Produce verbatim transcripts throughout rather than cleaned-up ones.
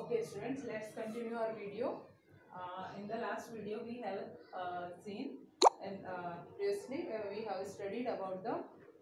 Okay, students, let's continue our video. Uh, in the last video, we have uh, seen and uh, previously uh, we have studied about the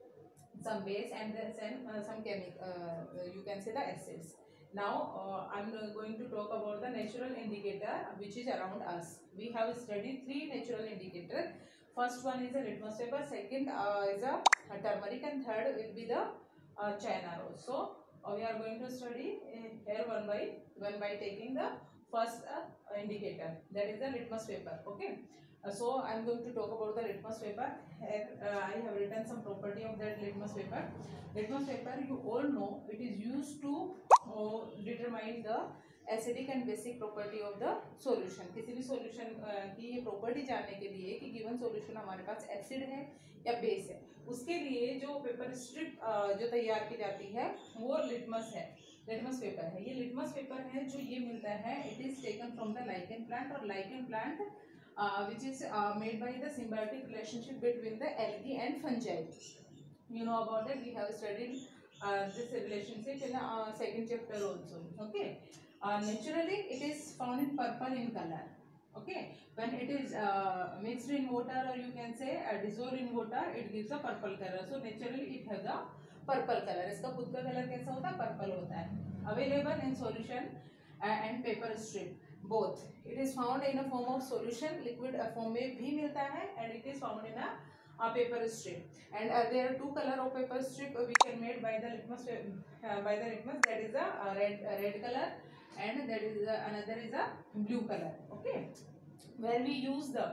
some base and then some, uh, some chemical. Uh, you can say the acids. Now, uh, I'm going to talk about the natural indicator which is around us. We have studied three natural indicators. First one is a litmus paper. Second uh, is a, a turmeric, and third will be the uh, China rose. So uh, we are going to study uh, here one by one by taking the first uh, indicator, that is the litmus paper. Okay, uh, so I am going to talk about the litmus paper. Here uh, I have written some property of that litmus paper. Litmus paper, you all know, it is used to uh, determine the acidic and basic property of the solution. किसी भी solution की ये property जानने के लिए कि given solution हमारे पास acid है या बेस है, उसके लिए जो पेपर स्ट्रिप जो तैयार की जाती है वो लिटमस है, लिटमस पेपर है. ये लिटमस पेपर है जो ये मिलता है, it is taken from the lichen plant, और lichen plant which is made by the symbiotic relationship between the algae and fungi. You know about it. We have studied uh, this relationship in the uh, second chapter also. Okay. Uh, naturally, it is found in purple in color. Okay. When it is uh, mixed in water, or you can say uh, dissolved in water, it gives a purple color. So naturally, it has a purple color. इसका खुद का colour कैसा होता है? Purple होता है. Available in solution uh, and paper strip. Both. It is found in a form of solution. Liquid form में भी मिलता है, and it is found in a a paper strip. And uh, there are two color of paper strip uh, which are made by the litmus uh, by the litmus, that is a uh, red uh, red color, and that is uh, another is a blue color. Okay, when we use the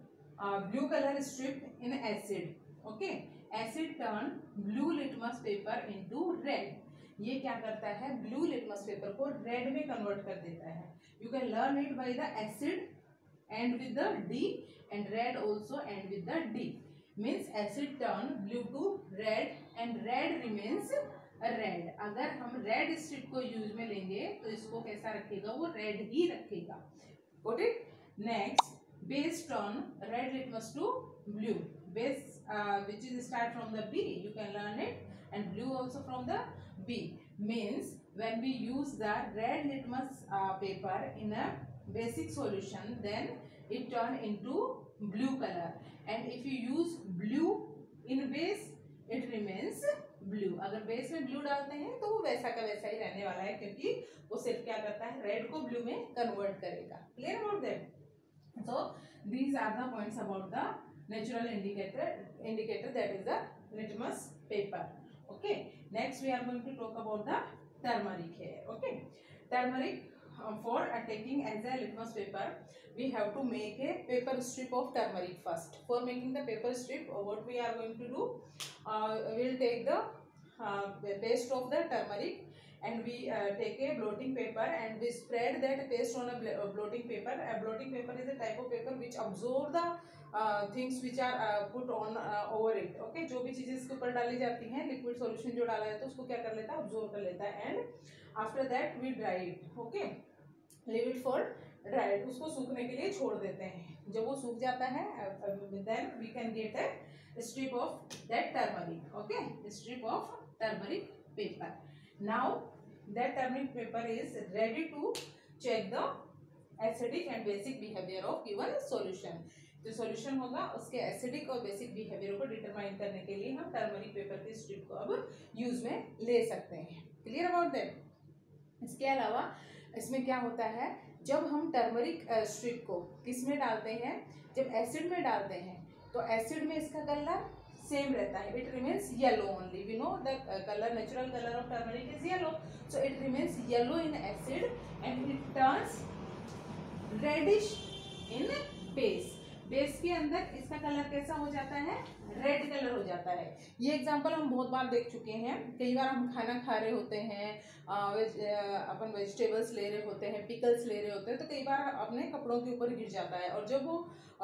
uh, blue color strip in acid, okay, acid turn blue litmus paper into red. ये क्या करता है? Blue litmus paper को red में convert कर देता है. You can learn it by the acid and with the D, and red also and with the D. Means acid turn blue to red and red remains red. अगर हम red strip को use में लेंगे तो इसको कैसा रखेगा? वो रेड ही रखेगा. Got it? Next, base turn red litmus to blue. Base which is start from the B, you can learn it, and blue also from the B. Means when we use the red litmus paper in a basic solution, then it turn into blue color, and if you use blue in base, it remains blue. अगर base में blue डालते हैं तो वो वैसा का वैसा ही रहने वाला है, क्योंकि वो सिर्फ क्या करता है? रेड को ब्लू में कन्वर्ट करेगा. Clear about that? So these are the points about the natural indicator indicator that is the litmus paper. Okay, next we are going to talk about the turmeric here. Okay, turmeric, Uh, for uh, taking as a litmus paper, we have to make a paper strip of turmeric first. For making the paper strip, uh, what we are going to do, uh, we will take the uh, paste of the turmeric, and we uh, take a blotting paper and we spread that paste on a blotting paper. A blotting paper is a type of paper which absorb the uh, things which are uh, put on uh, over it. Okay, जो भी चीजें इसके ऊपर डाली जाती हैं, liquid solution जो डाला जाता है उसको क्या कर लेता है? अब्सॉर्ब कर लेता है. And after that we dry it. Okay, leave it for dried. उसको सूखने के लिए छोड़ देते हैं. जब वो सूख जाता है, then we can get a strip of that turmeric. Okay, strip of turmeric paper. Now that turmeric paper is ready to check the acidic and basic behaviour of given solution. जो सॉल्यूशन होगा उसके acidic और basic behaviour को determine करने के लिए हम turmeric paper की स्ट्रिप को अब यूज में ले सकते हैं. Clear about that? इसके अलावा इसमें क्या होता है? जब हम टर्मरिक स्ट्रिप को किस में डालते हैं? जब एसिड में डालते हैं तो एसिड में इसका कलर सेम रहता है. It remains yellow only. We know the colour, natural colour of turmeric is yellow, so it remains yellow in acid and it turns reddish in base. Base के अंदर इसका कलर कैसा हो जाता है? रेड कलर हो जाता है. ये एग्जांपल हम बहुत बार देख चुके हैं. कई बार हम खाना खा रहे होते हैं, वेज, अपन वेजिटेबल्स ले रहे होते हैं, पिकल्स ले रहे होते हैं, तो कई बार अपने कपड़ों के ऊपर गिर जाता है, और जब वो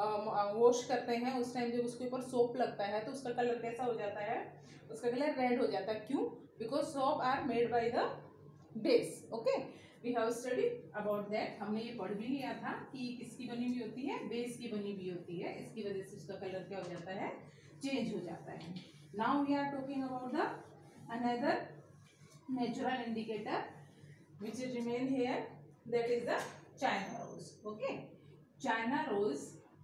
वॉश करते हैं उस टाइम जब उसके ऊपर सोप लगता है तो उसका कलर कैसा हो जाता है? उसका कलर रेड हो जाता है. क्यों? Because soap are made by the base. Okay, we have studied about that. हमने ये पढ़ भी लिया था कि किसकी बनी हुई होती है? बेस की बनी हुई होती है. इसकी वजह से उसका कलर क्या हो जाता है? चेंज हो जाता है. Now we are talking about the another natural indicator which is remain here, that is the China rose. Okay, China rose.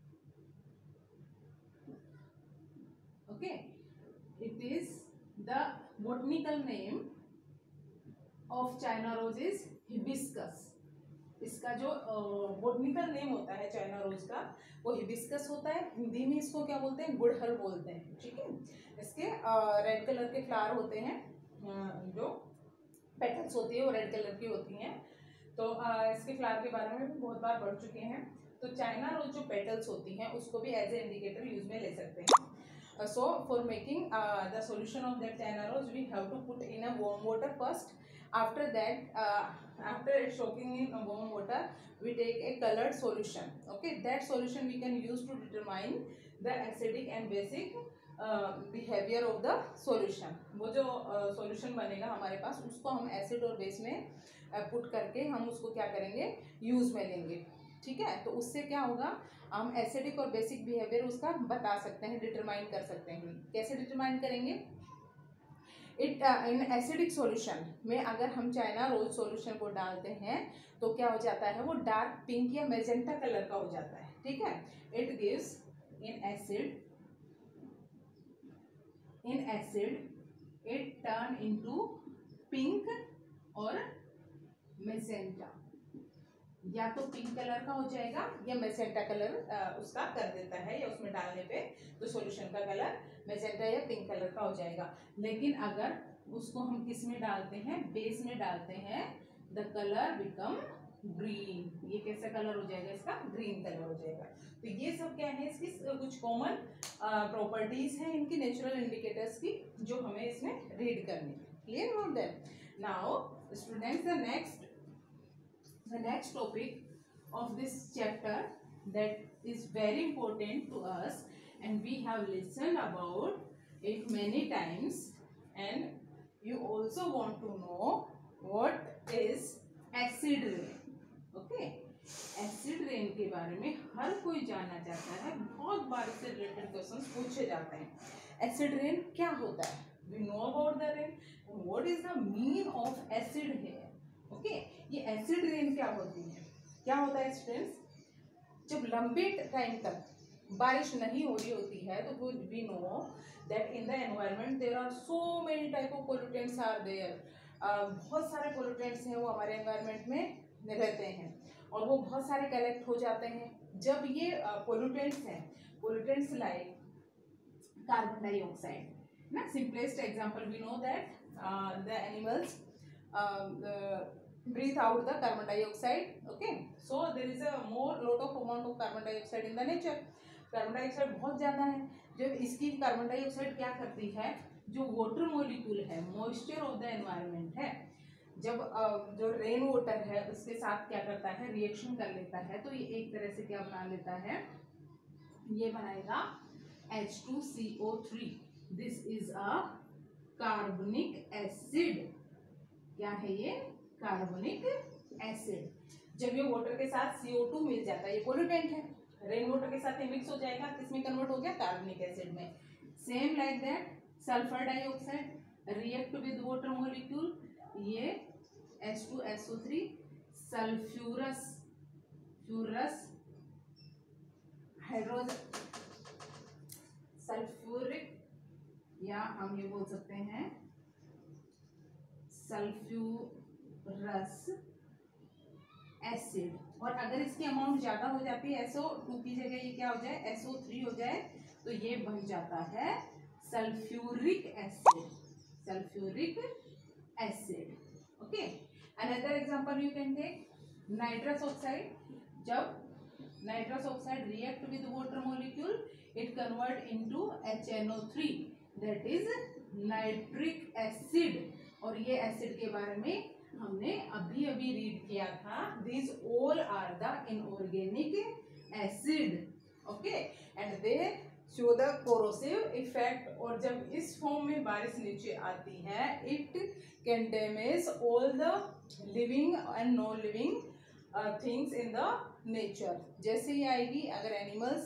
Okay, it is the botanical name of China rose is hibiscus. इसका जो botanical name होता है China rose का वो hibiscus होता है। हिंदी में इसको क्या बोलते हैं, गुड़हल बोलते हैं। ठीक है, इसके रेड कलर के फ्लावर होते हैं, जो पेटल्स होती है वो रेड कलर की होती हैं। तो uh, इसके फ्लावर के बारे में भी बहुत बार पढ़ चुके हैं। तो चाइना रोज जो पेटल्स होती हैं उसको भी एज ए इंडिकेटर यूज में ले सकते हैं। So for making the solution of that China rose we have to put in a warm water first. After that, uh, after soaking in warm water, we take a colored solution. Okay, that solution we can use to determine the acidic and basic uh, behavior of the solution. वो जो solution बनेगा हमारे पास उसको हम acid और base में put करके हम उसको क्या करेंगे, use में लेंगे। ठीक है, तो उससे क्या होगा, हम acidic और basic behavior उसका बता सकते हैं, determine कर सकते हैं। कैसे determine करेंगे? इट इन एसिडिक सॉल्यूशन में अगर हम चाइना रोज सॉल्यूशन को डालते हैं तो क्या हो जाता है, वो डार्क पिंक या मेजेंटा कलर का हो जाता है। ठीक है, it gives in acid in acid it turn into pink और मेजेंटा, या तो पिंक कलर का हो जाएगा या मेजेंटा कलर उसका कर देता है, या उसमें डालने पे तो सॉल्यूशन का कलर मेजेंटा या पिंक कलर का हो जाएगा। लेकिन अगर उसको हम किस में डालते हैं, बेस में डालते हैं, द कलर बिकम ग्रीन। ये कैसा कलर हो जाएगा, इसका ग्रीन कलर हो जाएगा। तो ये सब क्या है, इसकी कुछ कॉमन प्रॉपर्टीज हैं, इनकी नेचुरल इंडिकेटर्स की, जो हमें इसमें रीड करनी है। Clear note that. Now students, the next the next topic of this chapter that is very important to us, and we have listened about it many times, and you also want to know what is acid rain. Okay, acid rain के बारे में हर कोई जानना चाहता है, बहुत बार इससे related questions पूछे जाते हैं। acid rain क्या होता है, we know about the rain, what is the meaning of acid here. Okay okay, ये एसिड रेन क्या होती है, क्या होता है स्टूडेंट्स, जब लंबे टाइम तक बारिश नहीं हो रही होती है तो we know that in the environment there are so many type of pollutants are there. बहुत सारे पोल्यूटेंट्स हैं वो हमारे एनवायरनमेंट में रहते हैं और वो बहुत सारे कलेक्ट हो जाते हैं। जब ये पोल्यूटेंट्स uh, हैं, पोल्यूटेंट्स लाइक कार्बन डाइऑक्साइड ना, simplest example we know that the animals breathe out the carbon dioxide. Okay, so there is a more lot of amount of carbon dioxide in the nature. Carbon dioxide बहुत ज़्यादा है। जब इसकी carbon dioxide क्या करती है, जो water molecule है, मॉइस्चर ऑफ द एनवायरनमेंट है, जब जो रेन वाटर है उसके साथ क्या करता है, रिएक्शन कर लेता है, तो ये एक तरह से क्या बना लेता है, ये बनाएगा H two C O three. This is a carbonic acid. क्या है ये, कार्बनिक एसिड। जब ये वाटर के साथ सी ओ टू मिल जाता है, ये पोल्यूटेंट है, रेन वाटर के साथ ये मिक्स हो जाएगा, किसमें कन्वर्ट हो गया, कार्बनिक एसिड में। Same like that sulphur dioxide react with water molecule, ये H two S O three sulphurous फ्यूरस हाइड्रोजन सल्फ्यूरिक, या हम ये बोल सकते हैं सल्फ्यूरस एसिड। और अगर इसकी अमाउंट ज्यादा हो जाती है, एस ओ टू की जगह ये क्या हो जाए, एस ओ थ्री हो जाए, तो ये बन जाता है sulphuric acid, sulphuric acid. Okay, another example you can take nitrous oxide. जब nitrous oxide react with water molecule, it convert into H N O three, that is nitric acid. और ये एसिड के बारे में हमने अभी अभी रीड किया था, these all are the inorganic acid, okay, and they show the corrosive effect। और जब इस फॉर्म में बारिश नीचे आती है, it can damage all the living and non living uh, things in the nature। जैसे ही आएगी, अगर एनिमल्स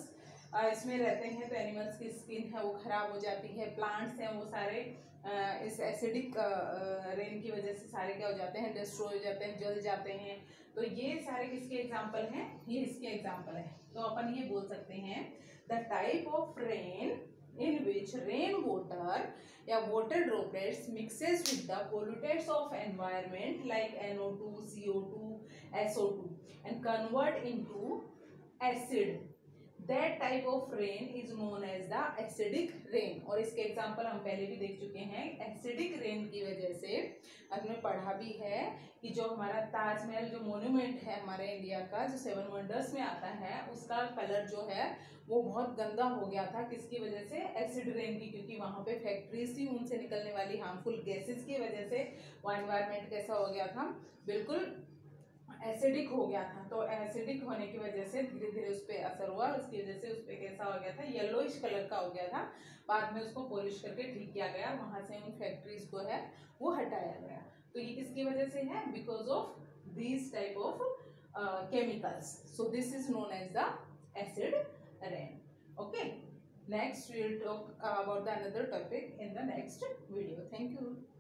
इसमें रहते हैं तो एनिमल्स की स्किन है वो खराब हो जाती है, प्लांट्स हैं वो सारे इस एसिडिक रेन की वजह से सारे क्या हो जाते हैं, डिस्ट्रॉय हो जाते हैं, जल जाते हैं। तो ये सारे किसके एग्जाम्पल हैं, ये इसके एग्जाम्पल है। तो अपन ये बोल सकते हैं the type of rain in which rain water या water droplets mixes with the pollutants of environment like N O two, C O two, S O two and convert into acid. That type of rain is known as the acidic rain। और इसके example हम पहले भी देख चुके हैं। Acidic rain की वजह से हमने पढ़ा भी है कि जो हमारा ताजमहल जो मोन्यूमेंट है हमारे इंडिया का, जो सेवन वंडर्स में आता है, उसका कलर जो है वो बहुत गंदा हो गया था। किसकी वजह से, एसिड रेन की, क्योंकि वहाँ पे फैक्ट्रीज थी, उनसे निकलने वाली हार्मफुल गैसेस की वजह से वो एनवायरनमेंट कैसा हो गया था, बिल्कुल एसिडिक हो गया था। तो एसिडिक होने की वजह से धीरे धीरे उस पर असर हुआ, उसकी वजह से उस पर कैसा हो गया था, येलोइश कलर का हो गया था। बाद में उसको पॉलिश करके ठीक किया गया, वहाँ से उन फैक्ट्रीज को है वो हटाया गया। तो ये किसकी वजह से है, because of this type of chemicals. So this is known as the acid rain. Okay, next we will talk about the another topic in the next video. Thank you.